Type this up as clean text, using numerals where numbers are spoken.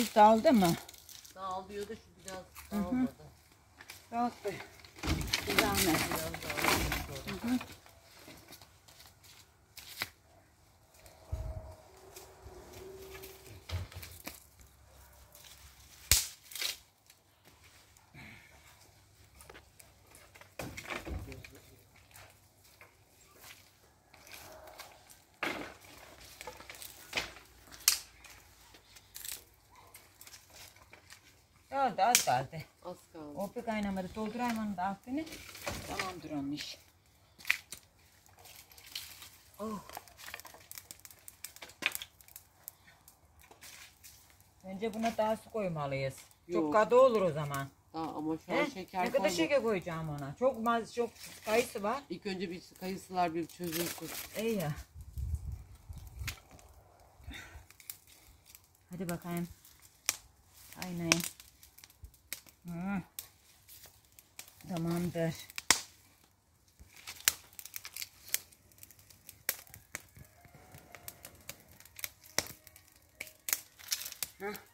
Ceviz dağıldı mı? Dağılıyor da şu biraz dağılmadı. Dağıt be. Bir zahmet. Biraz dağılıyor. Dağıldı, az kaldı. Az kaldı. O bir kaynamadı. Doldurayım onun da altını. Tamamdır onun iş. Oh. Bence buna daha su koymalıyız. Yok. Çok katı olur o zaman. Ama şu an He? şeker Ne kadar koyma. şeker koyacağım ona? Çok kayısı var. İlk önce bir kayısılar bir çözülsün. İyi ya. Hadi bakayım. Kaynayın. Tamamdır. Heh.